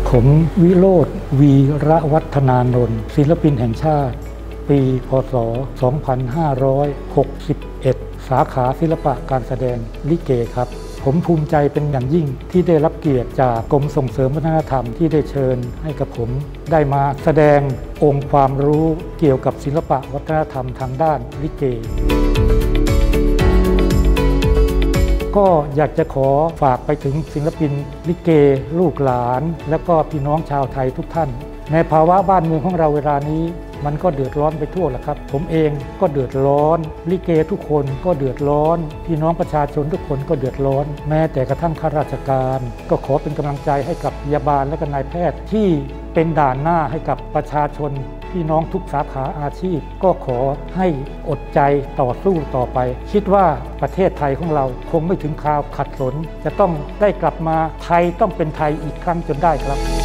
ผมวิโรจน์ วีระวัฒนานนท์ศิลปินแห่งชาติปีพ.ศ. 2561 สาขาศิลปะการแสดงลิเกครับผมภูมิใจเป็นอย่างยิ่งที่ได้รับเกียรติจากกรมส่งเสริมวัฒนธรรมที่ได้เชิญให้กับผมได้มาแสดงองค์ความรู้เกี่ยวกับศิลปะวัฒนธรรมทางด้านลิเกก็อยากจะขอฝากไปถึงศิลปินลิเกลูกหลานและก็พี่น้องชาวไทยทุกท่านในภาวะบ้านเมืองของเราเวลานี้มันก็เดือดร้อนไปทั่วแหละครับผมเองก็เดือดร้อนลิเกทุกคนก็เดือดร้อนพี่น้องประชาชนทุกคนก็เดือดร้อนแม้แต่กระทั่งข้าราชการก็ขอเป็นกำลังใจให้กับพยาบาลและก็นายแพทย์ที่เป็นด่านหน้าให้กับประชาชนพี่น้องทุกสาขาอาชีพก็ขอให้อดใจต่อสู้ต่อไปคิดว่าประเทศไทยของเราคงไม่ถึงคราวขัดสนจะต้องได้กลับมาไทยต้องเป็นไทยอีกครั้งจนได้ครับ